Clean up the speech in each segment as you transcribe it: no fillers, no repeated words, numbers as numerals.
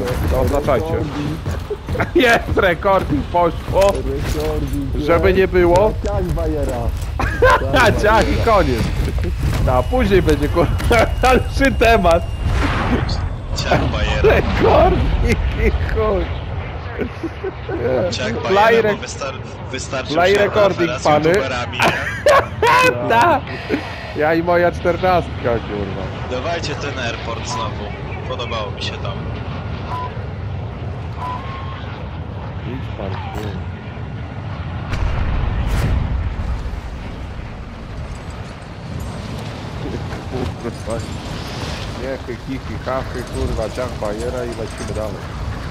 To oznaczajcie. Jest rekording, poszło. Żeby nie było. Ciach bajera. Ciach i koniec. A później będzie kurwa dalszy temat. Ciach bajera. Rekordnik i chuj. Ciach Fly bajera, bo wystarczy fly się recording, afera z pany. youtuberami, nie? Da. Ja i moja 14, kurwa. Dawajcie ten airport znowu. Podobało mi się tam. Idź pan, kurwa. Kurwa. Niechy, kichy, chachy, kurwa, ciach bajera i lecimy dalej.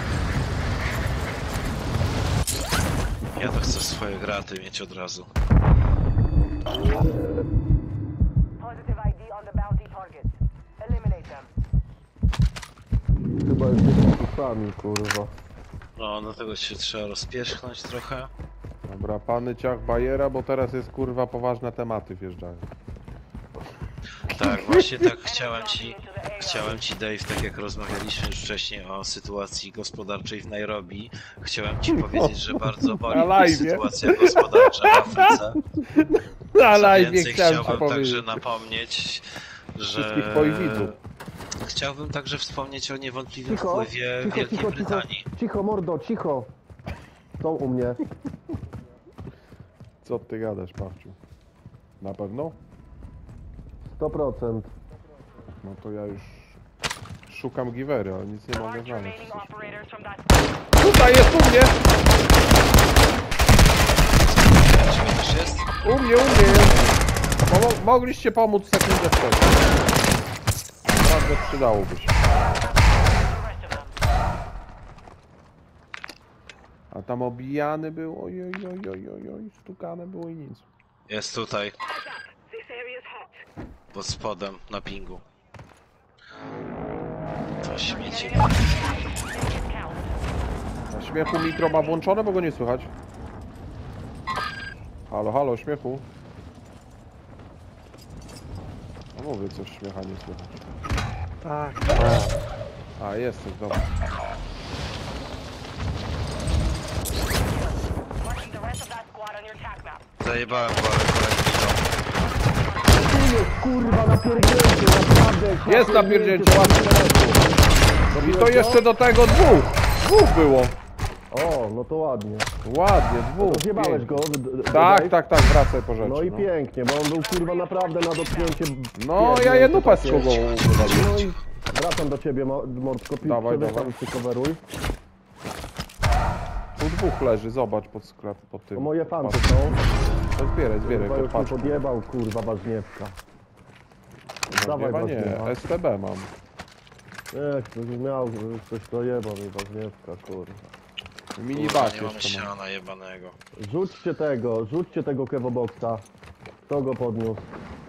Ja to chcę swoje graty mieć od razu. Positive ID on the bounty targets. Eliminate them. Chyba jesteśmy tu sami, kurwa. No, dlatego się trzeba rozpierzchnąć trochę. Dobra, pany ciach bajera, bo teraz jest kurwa poważne tematy wjeżdżają. Tak, właśnie tak chciałem ci Dave, tak jak rozmawialiśmy już wcześniej o sytuacji gospodarczej w Nairobi, chciałem ci powiedzieć, że bardzo boli mnie sytuacja gospodarcza w Afryce. Na Co live więcej, chciałem chciałbym także powiedzieć. napomnieć, że... Wszystkich twoich widzów. Chciałbym także wspomnieć o niewątpliwym wpływie Wielkiej Brytanii. Cicho, mordo, cicho. Są u mnie. Co ty gadasz, Pawciu? Na pewno? 100%. No to ja już szukam givery, ale nic nie mogę Mark znaleźć. remaining operators from that. Tutaj jest u mnie! Ciebie też jest? U mnie jest! Mogliście pomóc sekundę wcześniej. Naprawdę przydałoby się. The rest of them. A tam obijany był, oj, stukane było i nic. Jest tutaj, This area is hot. pod spodem, na pingu. To śmieci. Count. Na śmiechu mikro ma włączone, bo go nie słychać. Halo, halo, śmiechu. No mówię, coś śmiecha nie słychać. Tak. A, jesteś, dobra. Marking the rest of that squad on your attack map. Zajebałem kolegi Kurwa, napierdzielcie, naprawdę. Jest napierdzielcie, ładnie. I to jeszcze do tego dwóch. Dwóch było. O, no to ładnie. Ładnie, dwóch. Zjebałeś go? Tak, wracaj po rzeczy. No i pięknie, bo on był kurwa naprawdę na dotknięcie. No, ja jedną pestką go uwaliłem. No i wracam do ciebie, Mordko. Dawaj, Przewyższam, przykoweruj. Tu dwóch leży, zobacz pod sklep, pod tym. To moje fanty Patrz. są. To zbieraj, Chyba już mi patrz. podjebał, kurwa, Bażniewka. Dawaj, Chyba nie, Bażniewa. STB mam. Ktoś miał, coś dojebał mi Bażniewka, kurwa. Minibak nie mam jeszcze mam. siana jebanego. Rzućcie tego kewoboxa. Kto go podniósł?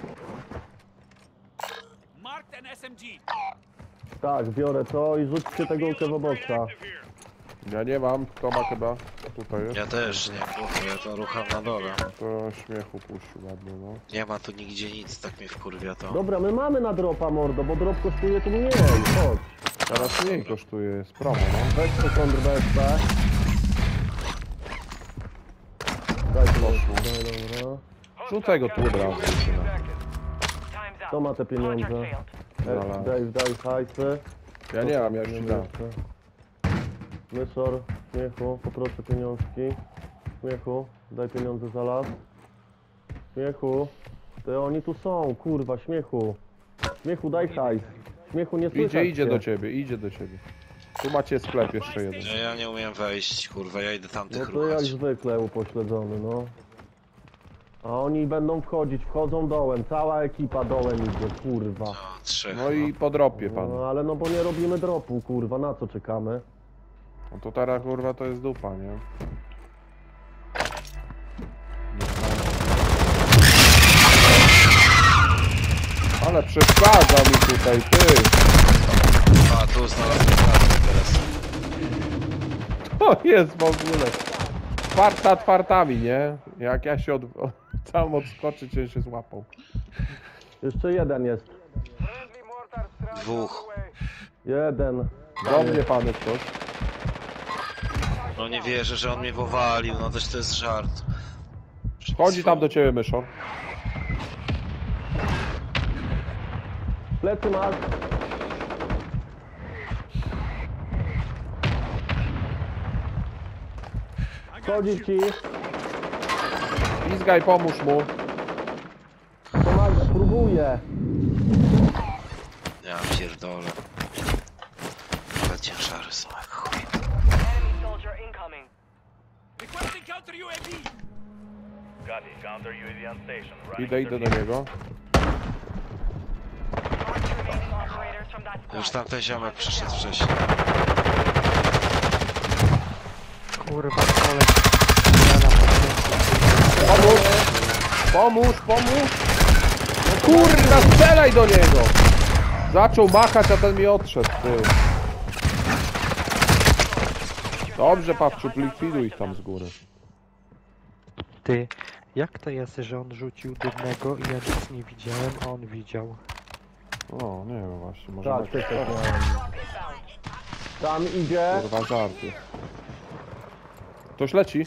Marked an SMG. Tak, biorę to i rzućcie tego kewoboxa. Ja nie mam, kto ma chyba? Tutaj jest. Ja też nie, kurwa, ja to rucham na dole. To śmiechu puścił ładnie, no. Nie ma tu nigdzie nic, tak mnie wkurwia to. Dobra, my mamy na dropa, mordo, bo drop kosztuje tu mniej. Chodź. Teraz mniej kosztuje, jest promo, no. Weź to kontrwestę. Daj to, dobra. Rzucaj go tu od razu. Time's out. Kto ma te pieniądze? Contract failed. Daj hajsy. Ja nie mam, ja ci dam. Myszor, śmiechu, poproszę pieniążki. Śmiechu, daj pieniądze za las. Śmiechu, to oni tu są, kurwa, śmiechu. Śmiechu, daj hajs. Śmiechu, nie słychać Idzie cię. do ciebie, idzie do ciebie. Tu macie sklep jeszcze jeden. Ja nie umiem wejść, kurwa, ja idę No tamtych to jak ruchać. zwykle upośledzony, no. A oni będą wchodzić, wchodzą dołem, cała ekipa dołem idzie, kurwa. No, trzech. No i po dropie pan. No ale no bo nie robimy dropu, kurwa, na co czekamy? No to teraz kurwa to jest dupa, nie? Ale przeszkadza mi tutaj, ty! A, tu znalazłem kartę teraz. To jest w ogóle. Czwarta czwartami, nie? Jak ja się całym odskoczyć, to się złapał. Jeszcze jeden jest. Dwóch. Jeden. Do mnie pany ktoś. No nie wierzę, że on mnie powalił, no też to jest żart. Chodzi tam do ciebie, myszor. Plecy masz. Chodzi ci. Pizgaj, pomóż mu. Pomaga, próbuję. Ja pierdolę. Ale ciężary są jak chuj. Enemy soldier incoming. Requesting counter UAV. Idę do niego. Mark the remaining operators from that squad. Już tamten ziomek przyszedł wcześniej. Kurwa, koleś. Pomóż! Pomóż, pomóż! No kurwa, strzelaj do niego! Zaczął machać, a ten mi odszedł, ty. Dobrze, Pawczuk, likwiduj ich tam z góry. Ty, jak to jest, że on rzucił dymnego i ja nic nie widziałem, a on widział? O, nie wiem właśnie, może Tak, tak, też tak miałem. Tam idzie. kurwa żarty. Ktoś leci?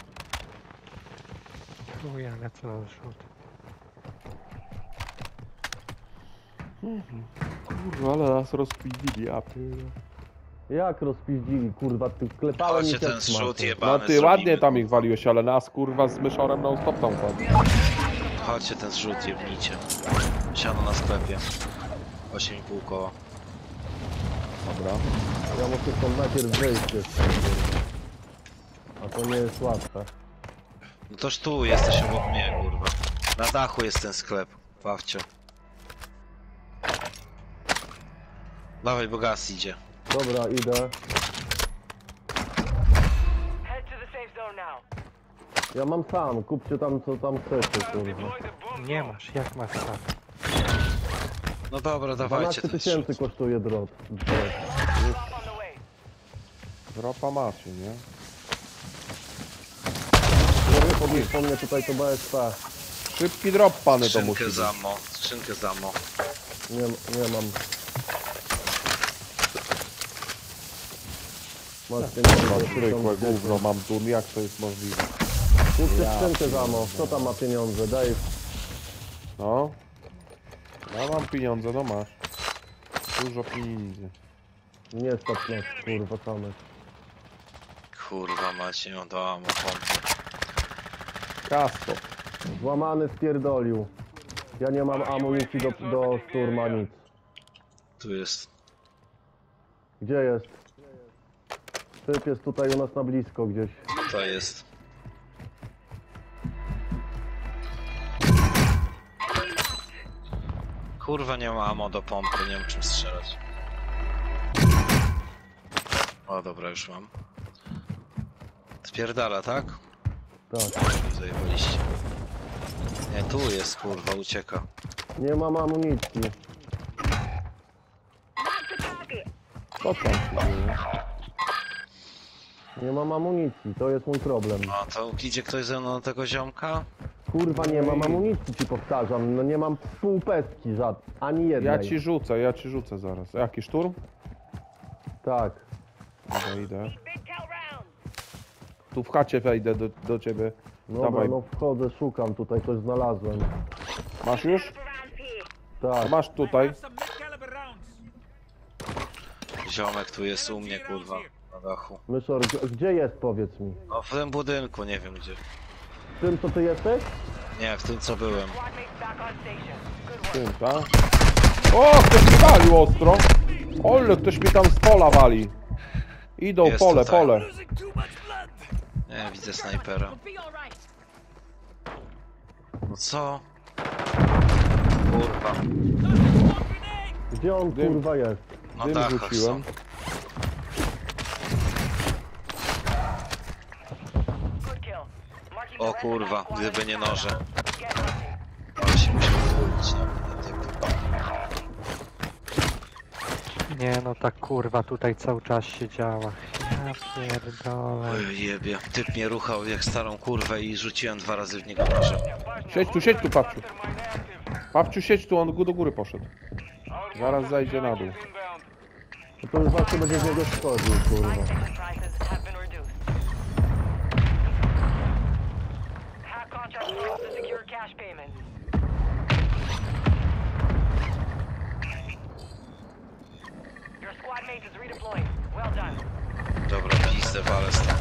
Chuj, ale co za rzut. Kurwa, ale nas rozpiliili, a ty. Jak rozpiździli, kurwa, ty klepałem Chodźcie ich ten jak zrzut smaku. No jebany ty zrobimy. ładnie tam ich waliłeś, ale nas kurwa z myszorem non stop tam wali. Chodźcie ten zrzut jebnicie. Siano na sklepie. 8,5 koła. Dobra. Ja muszę stąd najpierw wyjść jeszcze. A to nie jest łatwe. No toż tu jesteś obok mnie, kurwa. Na dachu jest ten sklep, Pawcio. Dawaj, bo gaz idzie. Dobra, idę. Head to the safe zone now. Ja mam sam, kupcie tam co tam chcecie, kurwa. Nie masz, jak masz tak? No dobra, dawajcie 12 ten tysięcy zrzut. kosztuje drop. Drop on the way. Dropa macie, nie? Podnieś po mnie tutaj to BSP. Szybki drop, pany, to musi Skrzynkę być. z ammo, skrzynkę z ammo. Nie mam. Masz Kurwa, pieniądze, zwykłe gówno mam tu, jak to jest możliwe? kupcie Ja skrzynkę za ammo. Kto tam ma pieniądze? Daj. No. Ja mam pieniądze, no masz. Dużo pieniędzy. Nie stać nas, kurwa, samych. Kurwa macie, ją do ammo pompy. Kasko. Złamany spierdolił. Ja nie mam amunicji do szturma, nic. Tu jest. Gdzie jest? Typ jest tutaj u nas na blisko gdzieś. To jest. Kurwa, nie ma ammo do pompy, nie wiem czym strzelać. O dobra, już mam. Spierdala, tak? Tak. Zajebaliście. Nie, tu jest, kurwa, ucieka. Nie mam amunicji. Co tam się dzieje? Nie mam amunicji, to jest mój problem. A to idzie ktoś ze mną do tego ziomka? Kurwa, nie mam amunicji, ci powtarzam. No nie mam pół pestki ani jednej. Ja ci rzucę zaraz. Jaki szturm? Tak. Dobra, idę. Tu w chacie wejdę do ciebie. Dobra, Dawaj. no wchodzę, szukam tutaj, coś znalazłem. Masz już? Tak. Masz tutaj. Have some mid-caliber rounds. Ziomek tu jest u mnie, kurwa, na dachu. Myszor, gdzie jest, powiedz mi? No w tym budynku, nie wiem gdzie. W tym, co ty jesteś? Nie, w tym co byłem. Squad mates back on station. Good work. Tym, tak? O, ktoś mi walił ostro. Ole, ktoś mi tam z pola wali. Idą, Jest pole, tutaj. pole. Losing too much blood. Nie, widzę snajpera. Be all right. No co? Kurwa. Grenade. Gdzie on, Dym. kurwa, jest? Na Dym dachach są. rzuciłem. Good kill. Marking the O rest of kurwa, that squad gdyby as nie suspect. noże. Get hunting. Ale się musiał wrócić na typ. Nie no, ta kurwa tutaj cały czas siedziała. Ja pierdolę. Oj jebie. Typ mnie ruchał jak starą kurwę i rzuciłem 2 razy w niego nożem. Siedź tu, Papciu. Papciu, siedź tu, on do góry poszedł. Zaraz zajdzie na dół. To już właśnie będzie z niego schodził, kurwa. Buy ticket prices have been reduced. Hack contract rules to secure cash payments. Your squad mate is redeploying. Well done. Dobra, pizdę, walę stąd.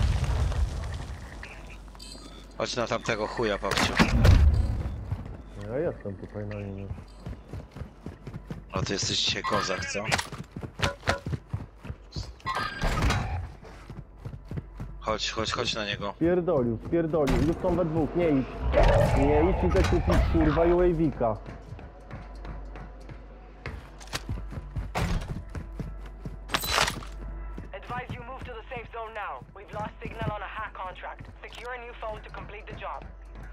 Chodź na tamtego chuja, babciu. Ja jestem tutaj na nim. A ty jesteś dzisiaj kozak, co? Chodź na niego. Spierdolił. Już są we dwóch, nie idź. Nie idź, idę kupić, kurwa, UAV-ka. Advise you move to the safe zone now. We've lost signal on a hack contract. Secure a new phone to complete the job.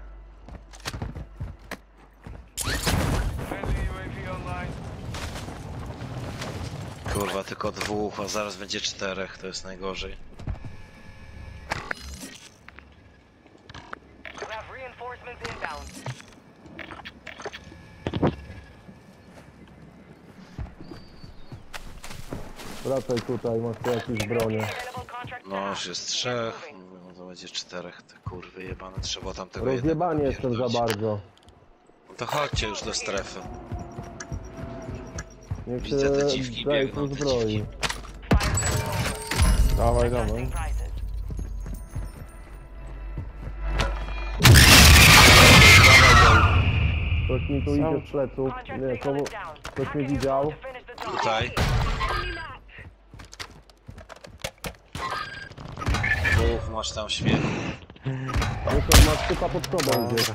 Friendly UAV online. Kurwa, tylko dwóch, a zaraz będzie czterech, to jest najgorzej. You have reinforcements inbound. Wracaj tutaj, masz tu jakieś bronie. Available contract No, now. już jest trzech, no to będzie czterech, te kurwy jebane, trzeba tamtego Rozjebanie jednego jestem za napierdolić. bardzo. No to chodźcie już do strefy. Niech Widzę się te dziwki daj biegną, tu te zbroi. dziwki. Dawaj, dawaj. Adjusting prices. Ktoś mi tu idzie z pleców. Contract Nie, signal komu... is down. ktoś Hack mnie a new widział. phone to finish the job. Tutaj. Dwóch, masz tam śmiech. Jeszcze masz typa pod sobą gdzieś.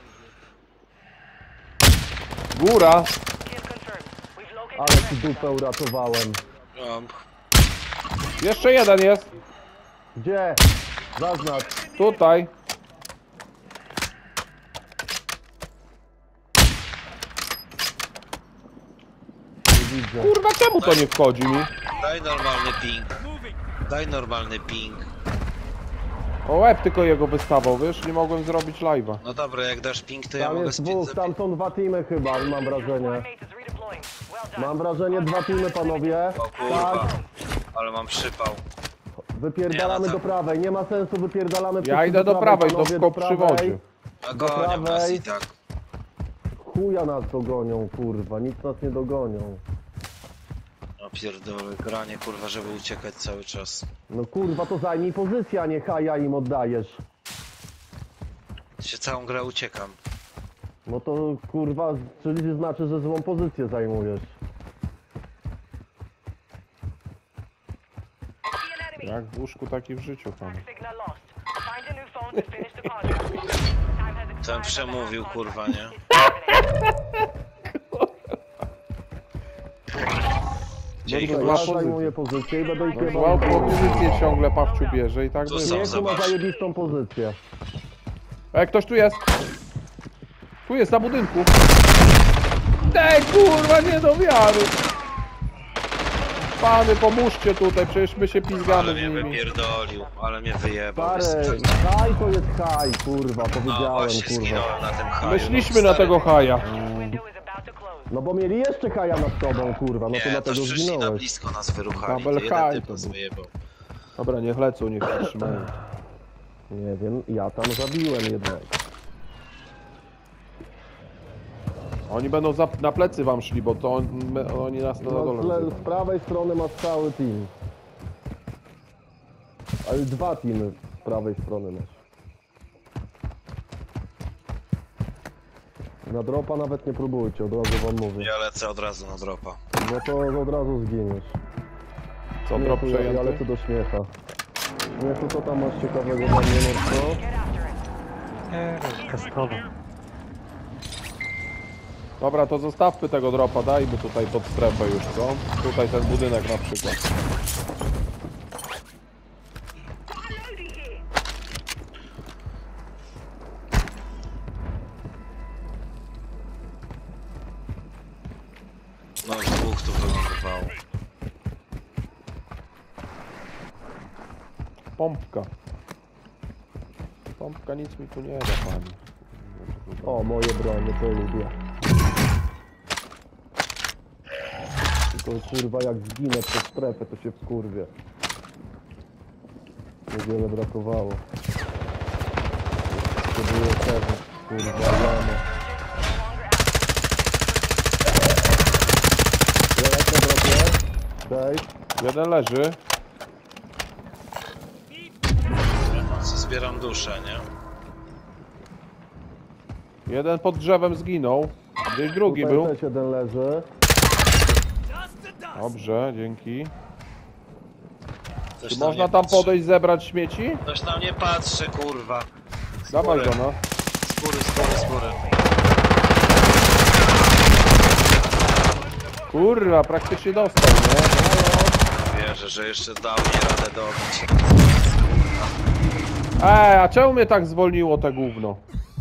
Góra! Kill confirmed. We've located Ale the ci rest dupę uratowałem. Jeszcze jeden jest! Gdzie? Zaznacz. Tutaj! Nie widzę. Kurwa, czemu to nie wchodzi mi? Daj normalny ping. Moving. Daj normalny ping. O łeb tylko jego wystawał, wiesz? Nie mogłem zrobić live'a. No dobra, jak dasz ping, to ja Tam mogę jest dwóch, tam są dwa teamy chyba, mam Your wrażenie. squad mate is redeploying. Well done. Mam wrażenie, dwa teamy, panowie. O kurwa, Tak, ale mam przypał. wypierdalamy Nie, no do prawej. Nie ma sensu, wypierdalamy Ja wszyscy idę do prawej, to panowie, w do przywodzie. prawej. A gonią nas prawej. i tak. Chuja nas dogonią, kurwa, nic nas nie dogonią. No pierdolę, granie kurwa, żeby uciekać cały czas. No kurwa, to zajmij pozycję, a nie haja im oddajesz. Się całą grę uciekam. No to kurwa, czyli znaczy, że złą pozycję zajmujesz. See an enemy. Jak w łóżku, tak i w życiu, pan. Hack signal lost. Find a new phone to finish the contract. Time has expired Ten on the przemówił hack kurwa, contract. nie? Dzięki. Dobrze, zła ja pozycja. zajmuję pozycję i będę ich No, jebał. złą pozycję ciągle Pawciu bierze i tak Tu będzie. są. Śmiechu ma Zobacz. zajebistą pozycję. Ej, ktoś tu jest! Tu jest, na budynku! Ej, kurwa, nie do wiary! Pany, pomóżcie tutaj, przecież my się pizgamy Ale z mnie nimi. wypierdolił, ale mnie wyjebał. Stary, haj to jest haj, kurwa, No powiedziałem, właśnie, kurwa. zginąłem na tym haju. Myśliśmy no, na stary. tego haja. Window is about to close. No bo mieli jeszcze haja nad tobą, kurwa, no to Nie, to dlatego przyszli na zginąłeś. blisko, nas wyruchali. Double To jeden high typ to nas był. wyjebał. Dobra, niech lecą, niech się trzymają. Nie wiem, ja tam zabiłem jednego. Oni będą na plecy wam szli, bo to oni nas na No, dole z rozjebają. prawej strony masz cały team. Ale dwa teamy z prawej strony masz. Na dropa nawet nie próbujcie, od razu wam mówię. Ja lecę od razu na dropa. No to od razu zginiesz. Co, drop Śmiechu, ja lecę przejęty? do śmiecha. Śmiechu, co tam masz ciekawego na mnie, Norco? Get after it. Nie, rozkaskowo. Dobra, to zostawmy tego dropa, dajmy tutaj pod strefę już, co? Tutaj ten budynek na przykład. No już dwóch tu wylądowało. Pompka. Pompka nic mi tu nie da, pani. O, moje bronie, to lubię. To kurwa jak zginę przez strefę, to się wkurwię. Niewiele brakowało. To było pewne, kurwa, lamy. Jak na drogę? Daj. Jeden leży. Zbieram duszę, nie? Jeden pod drzewem zginął. Gdzieś drugi Tutaj był. też jeden leży. Dobrze, dzięki. Ktoś Czy na można mnie tam patrzy. podejść, zebrać śmieci? Ktoś na mnie patrzy, kurwa. Dawaj do nas. Skóry. Kurwa, praktycznie dostał, nie? Wierzę, że jeszcze dał mi radę dobić. A czemu mnie tak zwolniło te gówno?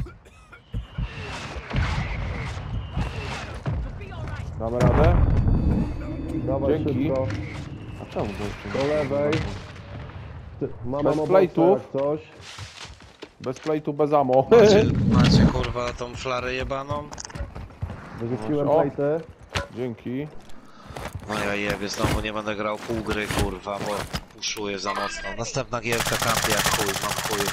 Damy radę? Dawaj Dzięki. szybko. A czemu to jeszcze Do nie? lewej. Ty, mama Bez ma plate'ów. jak coś. Bez plate'u, bez ammo. Macie kurwa tą flarę jebaną? Wyrzuciłem O. plate. Dzięki. No ja jebie, znowu nie będę grał pół gry, kurwa, bo puszuję za mocno. Następna gierka kampi jak chuj, mam chuj.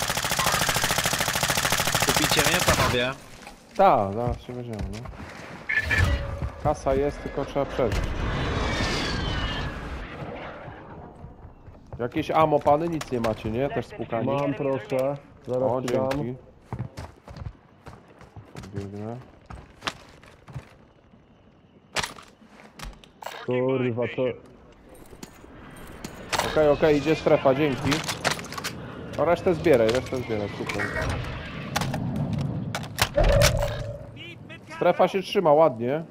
Kupicie mnie, panowie? Tak, zaraz się weźmiemy, nie? Kasa jest, tylko trzeba przeżyć. Jakieś ammo, pany? Nic nie macie, nie? Też spłukani. Mam, proszę. Zaraz O, ci dam. dzięki. Biegnę. Kurwa, to... Okej, idzie strefa, dzięki. No resztę zbieraj, super. Strefa się trzyma ładnie.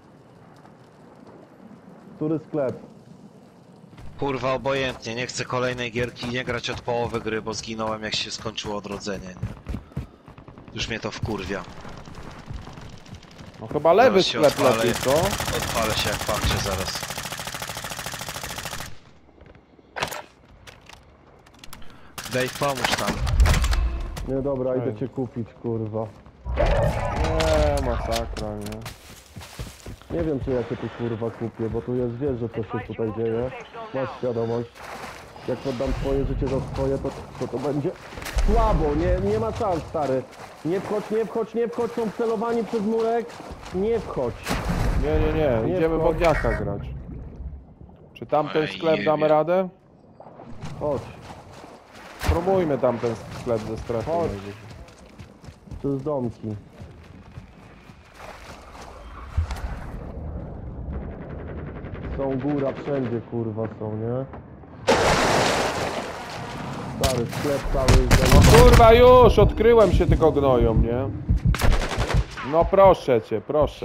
Który sklep? Kurwa, obojętnie, nie chcę kolejnej gierki i nie grać od połowy gry, bo zginąłem jak się skończyło odrodzenie, nie? Już mnie to wkurwia. No chyba lewy Zaraz się sklep odpalę. lepiej, co? Odpalę się jak patrzę zaraz. Dave, pomóż tam. Nie, dobra, Ej. idę cię kupić, kurwa. Nie, masakra, nie? Nie wiem, czy ja cię tu, kurwa, kupię, bo tu jest, wiesz, że coś się tutaj dzieje. Masz świadomość. Jak oddam twoje życie za swoje, to będzie słabo. Nie ma szans, stary. Nie wchodź, są celowani przez murek. Nie wchodź. Nie, Nie idziemy wchodź. wodniaka grać. Czy tamten Ej, sklep nie damy wiem. radę? Chodź. Spróbujmy tamten sklep ze strefy. Chodź. najwyżej. Przez domki. Są góra, wszędzie, kurwa, są, nie? Stary, sklep cały No kurwa już, odkryłem się, tylko gnoją, nie? No proszę cię.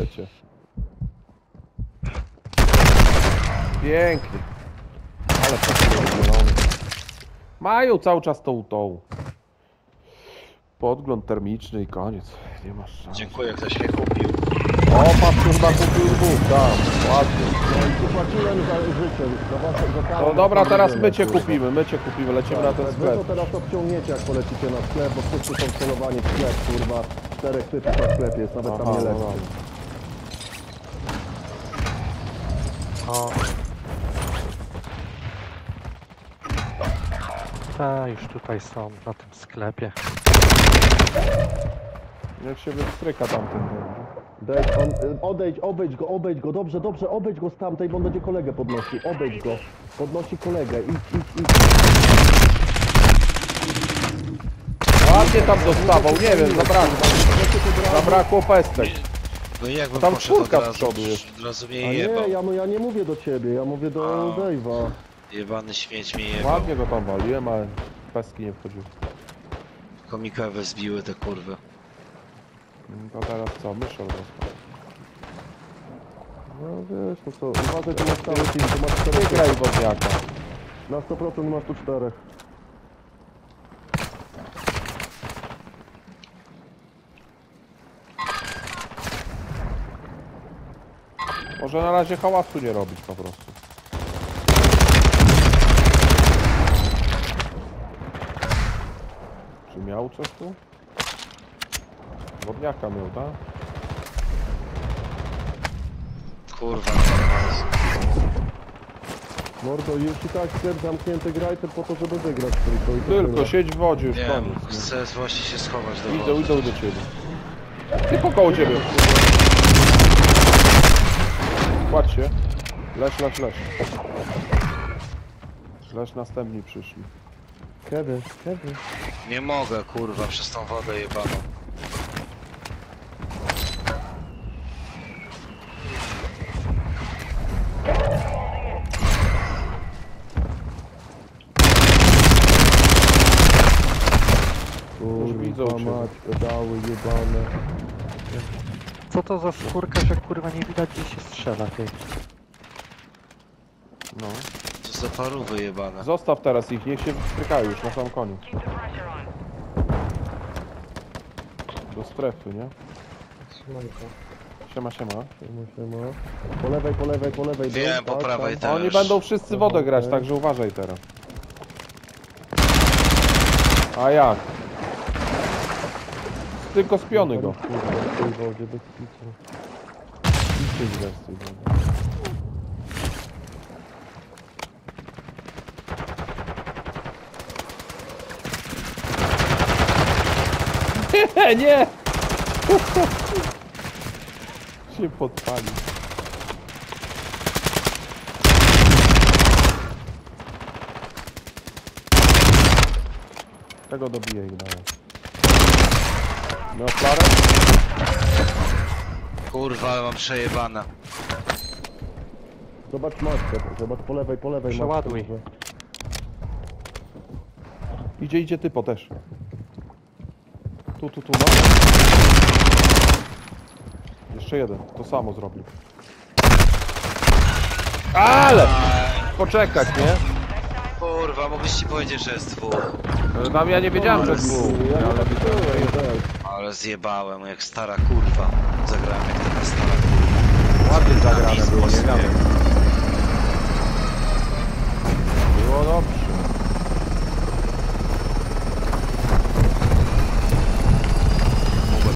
Pięknie. Ale to zielony. Mają cały czas tą. Podgląd termiczny i koniec. Nie masz szans. Dziękuję, ktoś mnie kupił. O, patrz, chyba kupił dwóch, tak. Ładnie. No i tu płaciłem za życie, za karę. No dobra, teraz my cię kurwa. kupimy, lecimy na ten Wy sklep. to teraz odciągniecie, jak polecicie na sklep, bo wszyscy są celowani w sklep, kurwa. 4 typów na sklepie jest, nawet tam nie no leci. dobra. O. Ta, już tutaj są, na tym sklepie. Niech się wystryka tamten. Dave, obejdź go, dobrze, obejdź go z tamtej, bo on będzie kolegę podnosił, obejdź go. Podnosi kolegę, idź. Ładnie tam dostawał, nie wiem, zabrakło pestek. No i jakbym Tam poszedł od czwórka z razu, przodu jest. od razu A mnie nie, jebał. ja nie mówię do ciebie, ja mówię do A. Dave'a. Jebany śmieć mnie jebał. Ładnie go tam waliłem, ale peski nie wchodziły. Komikowe zbiły te kurwy. To teraz co, myszą dostał. No wiesz, no co, uważaj, tu masz cały team, tu masz 4 Nie graj wodniaka. Na 100% masz tu 4. Może na razie hałasu nie robić po prostu. Czy miał coś tu? Wodniaka miał, tak? kurwa. Mordo, już i tak sklep zamknięty, grajcie po to, żeby wygrać tylko. I to Tylko tyle. siedź w wodzie, już Wiem, koniec. chcę właśnie się schować do Idą, wody. idą do ciebie. Ty po koło ciebie. Kładź się. Leż, leż, leż. Leż, następni przyszli. Kiedy? Nie mogę, kurwa, przez tą wodę jebaną. widzą Kurwa cię. mać, pedały jebane. Co to za skórka, że kurwa nie widać gdzie się strzela, ty? No. Co za parówy jebane. Zostaw teraz ich, niech się strykają już na sam koniec. Keep the pressure on. Do strefy, nie? Siema, siema. Siema. Po lewej, po lewej, po lewej. Wiem, po prawej też. Oni będą wszyscy wodę grać, także uważaj teraz. A jak? Tylko spiony go. Kurwa, w tej wodzie bez picia. Idźcie źle z tej wody. Nie, nie! Się podpali. Tego dobiję ich dalej. No flarę? Kurwa, ale mam przejebane. Zobacz matkę, zobacz po lewej, po lewej. Przeładuj. matkę. Idzie typo też. Tu, no. Jeszcze jeden, to samo zrobił. Ale! Poczekać, nie? Kurwa, mogłeś ci powiedzieć, że jest dwóch. Tam ja nie wiedziałem, że dwóch. Ja nie Ale wiedziałem, tak. Ale zjebałem, jak stara kurwa. Zagrałem jak taka stara kurwa. ładnie zagrane Nic było, nie mocniej. wiadomo.